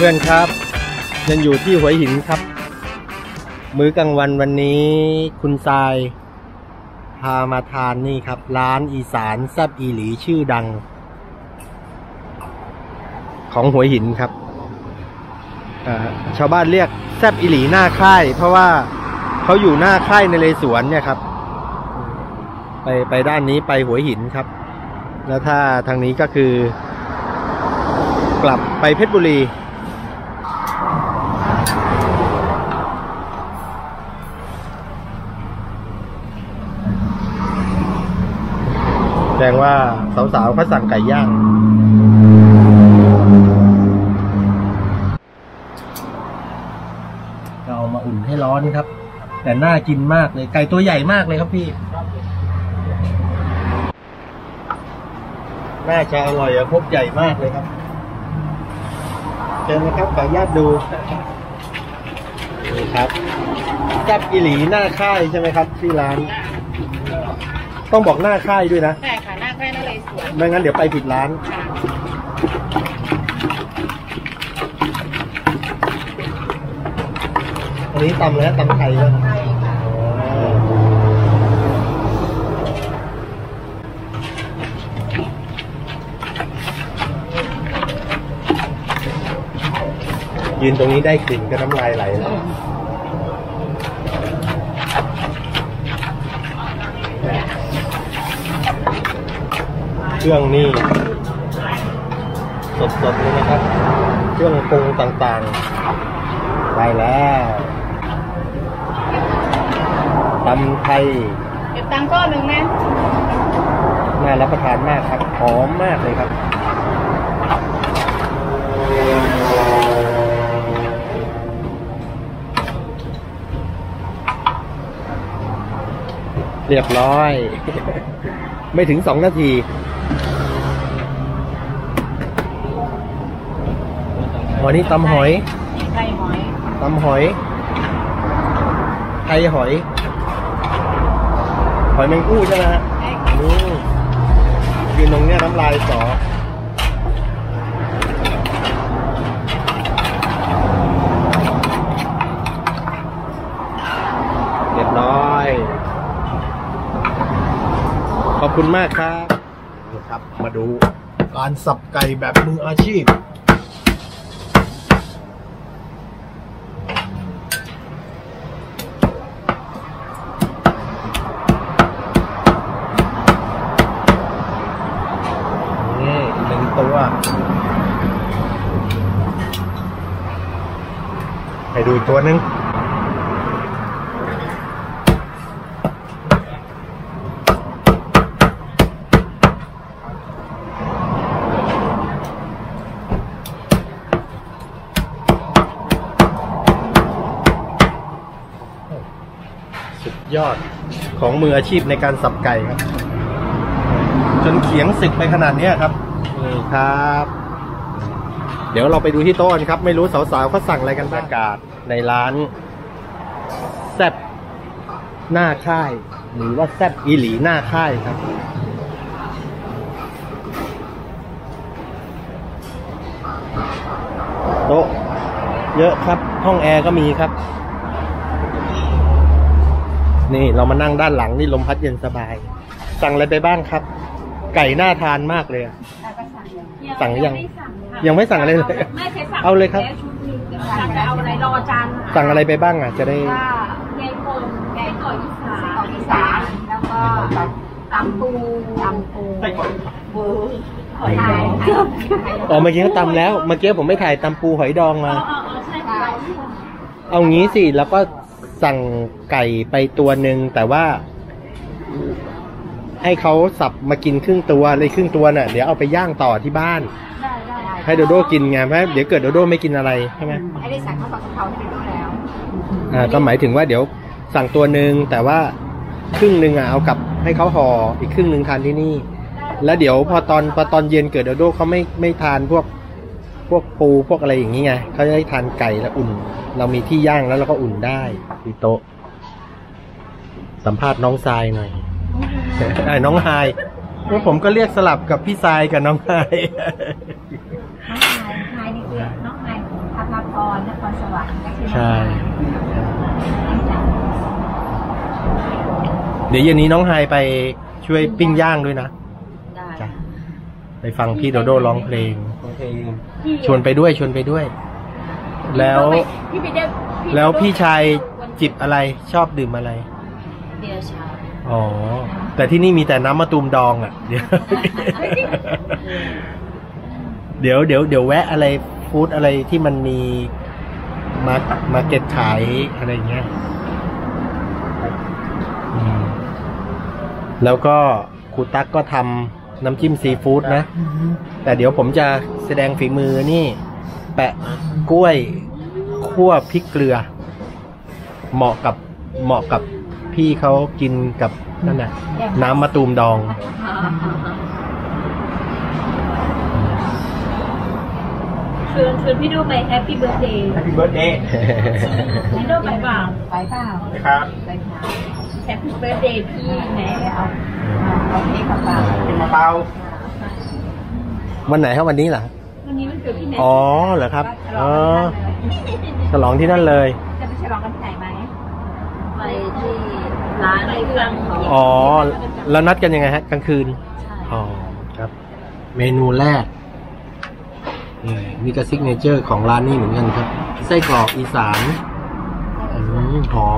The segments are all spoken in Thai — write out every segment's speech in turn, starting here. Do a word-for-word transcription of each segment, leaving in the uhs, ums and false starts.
พื่อนๆครับยังอยู่ที่หัวหินครับมื้อกลางวันวันนี้คุณทรายพามาทานนี่ครับร้านอีสานแซ่บอีหลีชื่อดังของหัวหินครับชาวบ้านเรียกแซ่บอีหลีหน้าค่ายเพราะว่าเขาอยู่หน้าค่ายนเรศวรเนี่ยครับไปไปด้านนี้ไปหัวหินครับแล้วถ้าทางนี้ก็คือกลับไปเพชรบุรีแสดงว่าสาวๆเขาสั่งไก่ย่างเราเอามาอุ่นให้ร้อนครับแต่น่ากินมากเลยไก่ตัวใหญ่มากเลยครับพี่น่าจะอร่อยอะพบใหญ่มากเลยครับเชิญนะครับขออนุญาตดูนี่ครับแซ่บอีหลีหน้าค่ายใช่ไหมครับที่ร้านต้องบอกหน้าค่ายด้วยนะใช่ค่ะหน้าค่ายนเรศวรไม่งั้นเดี๋ยวไปผิดร้านอันนี้ตำแล้วตำไทยแล้วยืนตรงนี้ได้กลิ่นก็น้ำลายไหลแล้วเครื่องนี่สดๆเลยนะครับเครื่องปรุงต่างๆได้แล้วตำไทยเก็บตังค์ก้อนหนึ่งนะน่ารับประทานมากครับหอมมากเลยครับเรียบร้อยไม่ถึงสองนาทีวันนี้ตำหอยไทยหอยตำหอยไทยหอยหอยแมงกู้ใช่ไหมฮะนี่ยืนตรงเนี้ยน้ำลายสอเรียบร้อยขอบคุณมากครับนี่ครับมาดูการสับไก่แบบมืออาชีพนี่หนึ่งตัวให้ดูตัวนึงยอดของมืออาชีพในการสับไก่ครับจนเขียงสึกไปขนาดนี้ครับนี่ครับเดี๋ยวเราไปดูที่โต๊ะกันครับไม่รู้สาวๆเขาสั่งอะไรกันบ้างอากาศในร้านแซ่บหน้าค่ายหรือว่าแซ่บอีหลีหน้าค่ายครับโต๊ะเยอะครับห้องแอร์ก็มีครับนี่เรามานั่งด้านหลังนี่ลมพัดเย็นสบายสั่งอะไรไปบ้างครับไก่น่าทานมากเลยสั่งยังยังไม่สั่งอะไรเลยเอาเลยครับสั่งเอาอะไรรอจานสั่งอะไรไปบ้างอ่ะจะได้ไก่โป่งไก่ก่อยอีสานอีสานแล้วก็ตำปูตำปูเบอร์หอยดองอ๋อเมื่อกี้เขาตำแล้วเมื่อกี้ผมไม่ถ่ายตำปูหอยดองมาเอางี้สิแล้วก็สั่งไก่ไปตัวหนึ่งแต่ว่าให้เขาสับมากินครึ่งตัวเลยครึ่งตัวน่ะเดี๋ยวเอาไปย่างต่อที่บ้านให้โดโดกินไงเพราะเดี๋ยวเกิดโดโดไม่กินอะไรใช่ไหมให้ได้สั่งข้าวผัดกะเพราให้โดโดแล้วอ่าก็หมายถึงว่าเดี๋ยวสั่งตัวหนึ่งแต่ว่าครึ่งหนึ่งอ่ะเอากลับให้เขาห่ออีกครึ่งหนึ่งทานที่นี่แล้วเดี๋ยวพอตอนพอตอนเย็นเกิดโดโดเขาไม่ไม่ทานพวกพวกปูพวกอะไรอย่างนี้ไงเขาจะได้ทานไก่แล้วอุ่นเรามีที่ย่างแล้วเราก็อุ่นได้ที่โต๊ะสัมภาษณ์น้องทรายหน่อยไอ้น้องไฮพวกผมก็เรียกสลับกับพี่ทรายกับน้องไฮน้องไฮไฮนี่คือน้องไฮทรนครสวรรค์ใช่เดี๋ยวเย็นนี้น้องไฮไปช่วยปิ้งย่างด้วยนะจ้ะไปฟังพี่โดโดร้องเพลงชวนไปด้วยชวนไปด้วยแล้วแล้วพี่ชายจิบอะไรชอบดื่มอะไรเบียร์ชาอ๋อแต่ที่นี่มีแต่น้ำมะตูมดองอ่ะเดี๋ยวเดี๋ยวเดี๋ยวเดี๋ยวแวะอะไรฟู้ดอะไรที่มันมีมามาเก็ตขายอะไรเงี้ยแล้วก็ครูตั๊กก็ทำน้ำจิ้มซีฟู้ดนะแต่เดี๋ยวผมจะแสดงฝีมือนี่แปะกล้วยคั่วพริกเกลือเหมาะกับเหมาะกับพี่เขากินกับนั่นน่ะน้ำมะตูมดองชวนชวนพี่ดูไปแฮปปี้เบิร์ธเดย์แฮปปี้เบิร์ธเดย์พี่ดูไปเปล่าไปเปล่าไปครับไปค่ะแฮปปี้เบิร์ธเดย์พี่ไหนเอาเอาเค้กมาเปล่าเป็นมะเปาวันไหนครับวันนี้เหรอวันนี้มันเกิดที่ไหนอ๋อเหรอครับอ๋อฉลองที่นั่นเลยจะไปฉลองกันที่ไหนไหมไปที่ร้านอะไรเครื่องอ๋อแล้วนัดกันยังไงฮะกลางคืนอ๋อครับเมนูแรกนี่ก็ซิกเนเจอร์ของร้านนี้เหมือนกันครับไส้กรอกอีสานหอม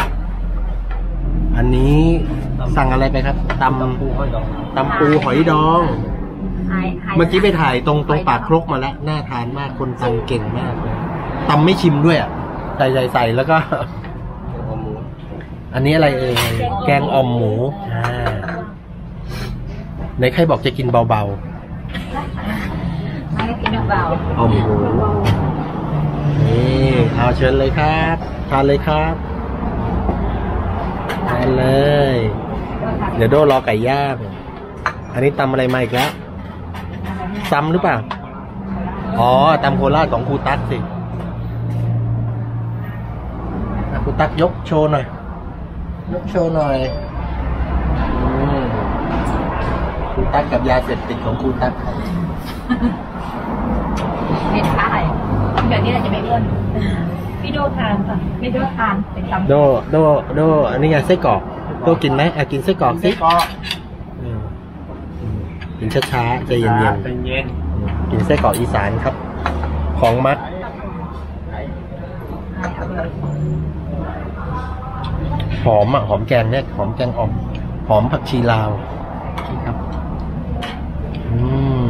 อันนี้สั่งอะไรไปครับตำปูหอยดองตำปูหอยดองเมื่อกี้ไปถ่ายตรงตรงปากครกมาแล้วน่าทานมากคนตำเก่งมากเลยตำไม่ชิมด้วยอ่ะใส่ใส่ใส่แล้วก็อันนี้อะไรเอ่ยแกงอ่อมหมูอ่าในใครบอกจะกินเบาๆไม่ได้กินเบาอ่อมหมูนี่เอาเชิญเลยครับทานเลยครับทานเลยเดี๋ยวโดรอไก่ย่างอันนี้ตำอะไรมาอีกแล้วซ้ำหรือเปล่าอ๋อตำโคราชของครูตั๊กสิครูตั๊กยกโชว์หน่อยยกโชว์หน่อยครูตั๊กกับยาเสพติดของครูตั๊กเป็นข้าวแบบนี้เราจะไม่อ้วนพี่โดทานค่ะไม่โดทานเป็นตำโดโดโดอันนี้ไงไส้กรอกโดกินไหมอ่ะกินไส้กรอกสิกินช้าๆใจเย็นๆกินไส้กรอกอีสานครับของมัดหอมอ่ะหอมแกงเนี่ยหอมแกงอ่อมหอมผักชีลาวครับอืม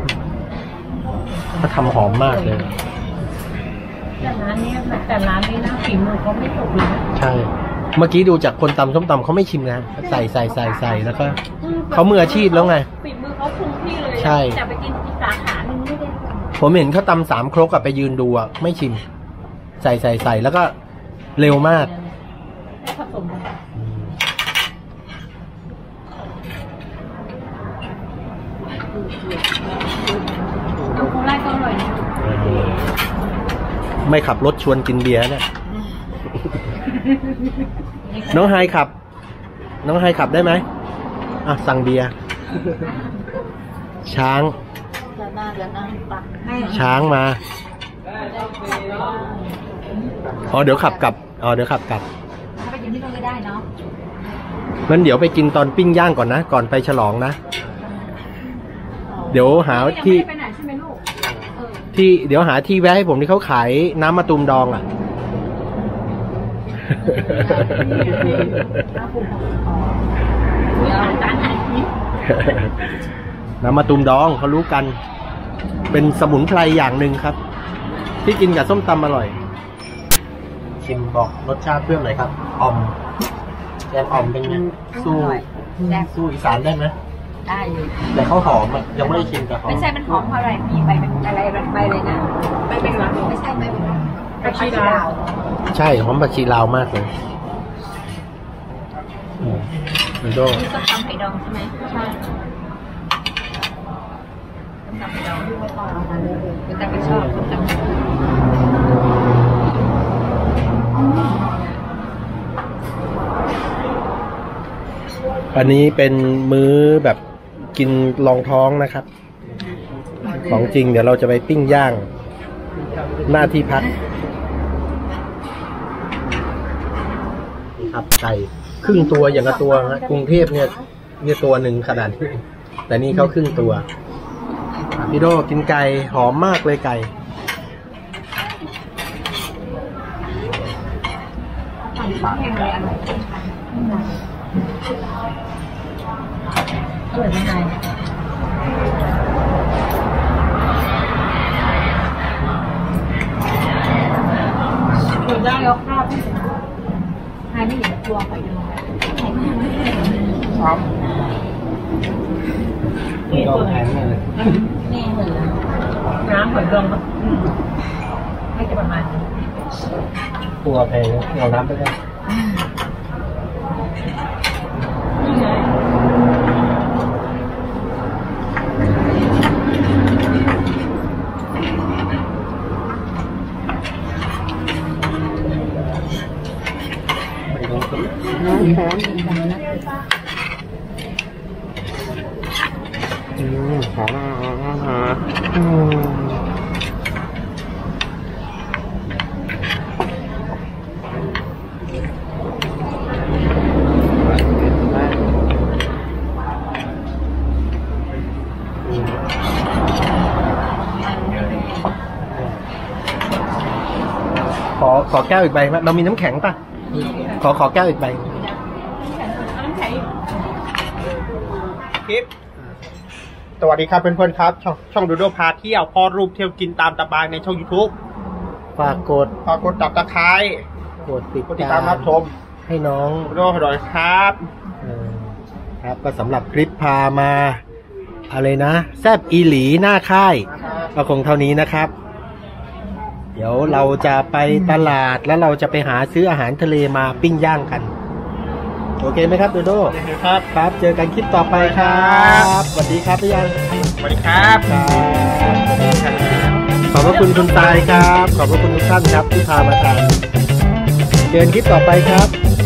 เขาทำหอมมากเลยแต่ร้านนี้แต่ร้านนี้นะฝีมือเขาไม่ตกเลยใช่เมื่อกี้ดูจากคนตำส้มตำเขาไม่ชิมนะใส่ใส่ใส่ใส่แล้วก็เขามืออาชีพแล้วไงฝีมือเขาคงที่เลยใช่แต่ไปกินที่สาขาหนึ่งไม่ได้ผมเห็นเขาตำสามครกกับไปยืนดูอ่ะไม่ชิมใส่ใส่ใส่แล้วก็เร็วมากผสมน้ำโคราชก็อร่อยนะไม่ขับรถชวนกินเบียร์เนี่ยน้องไฮขับน้องไฮขับได้ไหมอ่ะสั่งเบียร์ช้างช้างมาอ๋อเดี๋ยวขับกลับอ๋อเดี๋ยวขับกลับถ้าไปกินที่นู่นก็ได้เนาะงั้นเดี๋ยวไปกินตอนปิ้งย่างก่อนนะก่อนไปฉลองนะเดี๋ยวหาที่ที่เดี๋ยวหาที่แวะให้ผมที่เขาขายน้ำมะตูมดองอ่ะน้ำมะตูมดองเขารู้กันเป็นสมุนไพรอย่างหนึ่งครับที่กินกับส้มตำอร่อยชิมบอกรสชาติเพื่อนหน่อยครับอ่อมแกงอ่อมเป็นไงสู้สู้อีสานได้ไหมได้แต่เขาหอมอ่ะยังไม่ได้ชิมแต่หอมไม่ใช่มันหอมเพราะอะไรมีใบเป็นอะไรใบเลยนะใบเป็นหลังไม่ใช่ใบเป็นผักชีลาวใช่หอมผักชีลาวมากเลยมีส้มตำไข่ดองใช่ไหมใช่ส้มตำไข่ดองด้วยก็แต่ไม่ชอบส้มตำอันนี้เป็นมื้อแบบกินรองท้องนะครับของจริงเดี๋ยวเราจะไปปิ้งย่างหน้าที่พักครับไก่ครึ่งตัวอย่างละตัวนะกรุงเทพเนี่ยเนี่ยตัวหนึ่งขนาดนี้แต่นี่เขาครึ่งตัวพี่โดกินไก่หอมมากเลยไก่ซอสแห้งเลยอร่อยอร่อยมากหนูได้ยกข้าวที่ทานไม่เห็นตัวไปดูครับนี่ตัวแข็งเลยนี่เหมือนน้ำหอยดองก็ไม่จะประมาณนี้ตัวแพงเอาน้ำไปได้น้ำแข็งอืมหอมอ่ะอืมขอขอแก้วอีกใบไหมเรามีน้ำแข็งป่ะขอขอแก้วอีกใบคลิปสวัสดีครับเพื่อนๆครับช่องช่องดูโดพาเที่ยวพอรูปเที่ยวกินตามตะบายในช่อง YouTube ฝากกดฝากกดตับตะไคร้กดติดตามรับชมให้น้องดูโดหน่อยครับครับก็สำหรับคลิปพามาอะไรนะแซบอีหลีหน้าค่ายก็คงเท่านี้นะครับเดี๋ยวเราจะไปตลาดแล้วเราจะไปหาซื้ออาหารทะเลมาปิ้งย่างกันโอเคไหมครับโดโดครับครับเจอกันคลิปต่อไปครับสวัสดีครับพี่ยังสวัสดีครับขอบพระคุณคุณตายครับขอบพระคุณทุกท่านครับที่พามาทานเจอกันคลิปต่อไปครับ